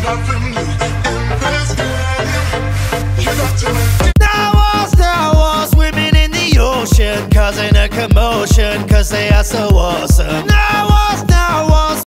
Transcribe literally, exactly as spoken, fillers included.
nothing new in this game. You got to make Now was, now was swimming in the ocean, causing a commotion, cause they are so awesome. Now